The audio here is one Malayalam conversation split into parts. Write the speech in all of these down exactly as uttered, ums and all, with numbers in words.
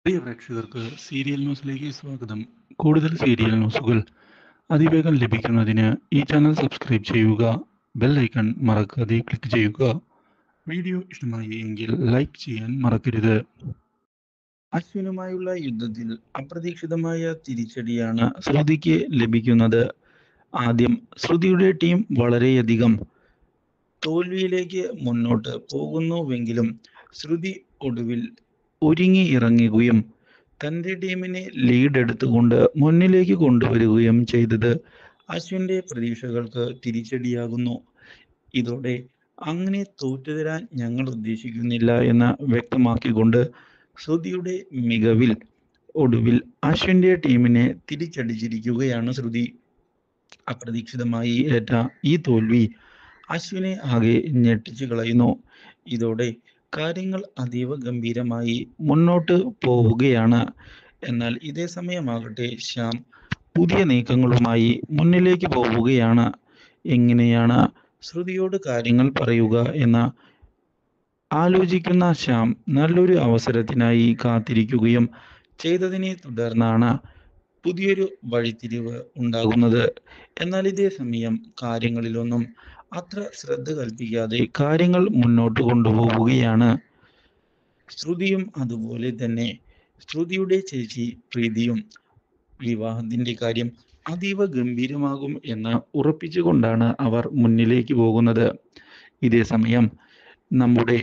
പ്രിയ പ്രേക്ഷകർക്ക് സീരിയൽ ന്യൂസിലേക്ക് സ്വാഗതം. കൂടുതൽ സീരിയൽ ന്യൂസുകൾ അതിവേഗം ലഭിക്കുന്നതിന് ഈ ചാനൽ സബ്സ്ക്രൈബ് ചെയ്യുക. ബെൽ ഐക്കൺ മറക്കാതെ ക്ലിക്ക് ചെയ്യുക. വീഡിയോ ഇഷ്ടമായി എങ്കിൽ ലൈക്ക് ചെയ്യാൻ മറക്കരുത്. അശ്വിനുമായുള്ള യുദ്ധത്തിൽ അപ്രതീക്ഷിതമായ തിരിച്ചടിയാണ് ശ്രുതിക്ക് ലഭിക്കുന്നത്. ആദ്യം ശ്രുതിയുടെ ടീം വളരെയധികം തോൽവിയിലേക്ക് മുന്നോട്ട് പോകുന്നുവെങ്കിലും ശ്രുതി ഒടുവിൽ ഒരുങ്ങി ഇറങ്ങുകയും തൻ്റെ ടീമിനെ ലീഡ് എടുത്തുകൊണ്ട് മുന്നിലേക്ക് കൊണ്ടുവരികയും ചെയ്തത് അശ്വിൻ്റെ പ്രതീക്ഷകൾക്ക് തിരിച്ചടിയാകുന്നു. ഇതോടെ അങ്ങനെ തോറ്റുതരാൻ ഞങ്ങൾ ഉദ്ദേശിക്കുന്നില്ല എന്ന് വ്യക്തമാക്കിക്കൊണ്ട് ശ്രുതിയുടെ മികവിൽ ഒടുവിൽ അശ്വിൻ്റെ ടീമിനെ തിരിച്ചടിച്ചിരിക്കുകയാണ് ശ്രുതി. അപ്രതീക്ഷിതമായി ഏറ്റ ഈ തോൽവി അശ്വിനെ ആകെ ഞെട്ടിച്ചു കളയുന്നു. ഇതോടെ കാര്യങ്ങൾ അതീവ ഗംഭീരമായി മുന്നോട്ട് പോവുകയാണ്. എന്നാൽ ഇതേ സമയമാകട്ടെ ശ്യാം പുതിയ നീക്കങ്ങളുമായി മുന്നിലേക്ക് പോവുകയാണ്. എങ്ങനെയാണ് ശ്രുതിയോട് കാര്യങ്ങൾ പറയുക എന്ന് ആലോചിക്കുന്ന ശ്യാം നല്ലൊരു അവസരത്തിനായി കാത്തിരിക്കുകയും ചെയ്തതിനെ തുടർന്നാണ് പുതിയൊരു വഴിത്തിരിവ് ഉണ്ടാകുന്നത്. എന്നാൽ ഇതേ സമയം കാര്യങ്ങളിലൊന്നും അത്ര ശ്രദ്ധ കൽപ്പിക്കാതെ കാര്യങ്ങൾ മുന്നോട്ട് കൊണ്ടുപോവുകയാണ് ശ്രുതിയും. അതുപോലെ തന്നെ ശ്രുതിയുടെ ചേച്ചി പ്രീതിയും വിവാഹത്തിന്റെ കാര്യം അതീവ ഗംഭീരമാകും എന്ന് ഉറപ്പിച്ചുകൊണ്ടാണ് അവർ മുന്നിലേക്ക് പോകുന്നത്. ഇതേ സമയം നമ്മുടെ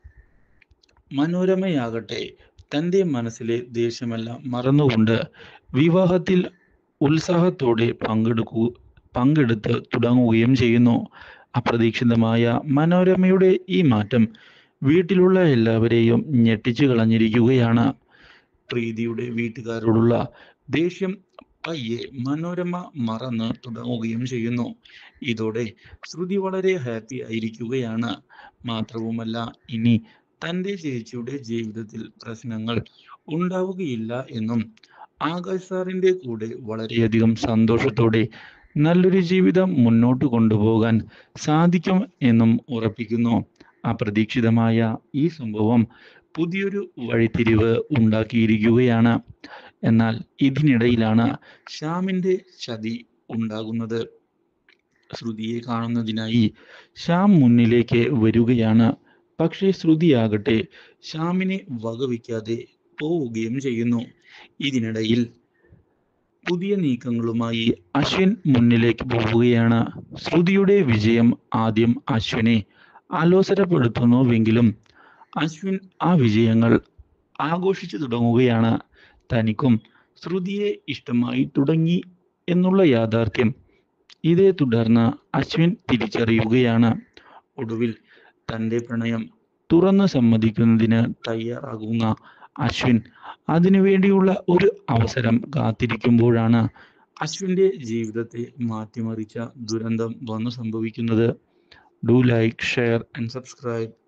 മനോരമയാകട്ടെ തൻ്റെ മനസ്സിലെ ദേഷ്യമെല്ലാം മറന്നുകൊണ്ട് വിവാഹത്തിൽ ഉത്സാഹത്തോടെ പങ്കെടുക്കൂ പങ്കെടുത്ത് തുടങ്ങുകയും ചെയ്യുന്നു. അപ്രതീക്ഷിതമായ മനോരമയുടെ ഈ മാറ്റം വീട്ടിലുള്ള എല്ലാവരെയും ഞെട്ടിച്ചു കളഞ്ഞിരിക്കുകയാണ്. പ്രീതിയുടെ വീട്ടുകാരോടുള്ള ദേഷ്യം പയ്യെ മനോരമ മറന്ന് തുടങ്ങുകയും ചെയ്യുന്നു. ഇതോടെ ശ്രുതി വളരെ ഹാപ്പി ആയിരിക്കുകയാണ്. മാത്രവുമല്ല, ഇനി തൻ്റെ ചേച്ചിയുടെ ജീവിതത്തിൽ പ്രശ്നങ്ങൾ ഉണ്ടാവുകയില്ല എന്നും ആകാശ് സാറിൻ്റെ കൂടെ വളരെയധികം സന്തോഷത്തോടെ നല്ലൊരു ജീവിതം മുന്നോട്ട് കൊണ്ടുപോകാൻ സാധിക്കും എന്നും ഉറപ്പിക്കുന്നു. അപ്രതീക്ഷിതമായ ഈ സംഭവം പുതിയൊരു വഴിത്തിരിവ് ഉണ്ടാക്കിയിരിക്കുകയാണ്. എന്നാൽ ഇതിനിടയിലാണ് ശ്യാമിൻ്റെ ചതി ഉണ്ടാകുന്നത്. ശ്രുതിയെ കാണുന്നതിനായി ശ്യാം മുന്നിലേക്ക് വരികയാണ്. പക്ഷേ ശ്രുതിയാകട്ടെ ശ്യാമിനെ വകവയ്ക്കാതെ പോവുകയും ചെയ്യുന്നു. ഇതിനിടയിൽ പുതിയ നീക്കങ്ങളുമായി അശ്വിൻ മുന്നിലേക്ക് പോവുകയാണ്. ശ്രുതിയുടെ വിജയം ആദ്യം അശ്വിനെ ആലോസരപ്പെടുത്തുന്നുവെങ്കിലും അശ്വിൻ ആ വിജയങ്ങൾ ആഘോഷിച്ചു തുടങ്ങുകയാണ്. തനിക്കും ശ്രുതിയെ ഇഷ്ടമായി തുടങ്ങി എന്നുള്ള യാഥാർത്ഥ്യം ഇതേ തുടർന്ന് അശ്വിൻ തിരിച്ചറിയുകയാണ്. ഒടുവിൽ തൻ്റെ പ്രണയം തുറന്നു സമ്മതിക്കുന്നതിന് തയ്യാറാകുന്ന അശ്വിൻ അതിനുവേണ്ടിയുള്ള ഒരു അവസരം കാത്തിരിക്കുമ്പോഴാണ് അശ്വിൻ്റെ ജീവിതത്തെ മാറ്റിമറിച്ച ദുരന്തം വന്നു സംഭവിക്കുന്നത്. Do like, share and subscribe.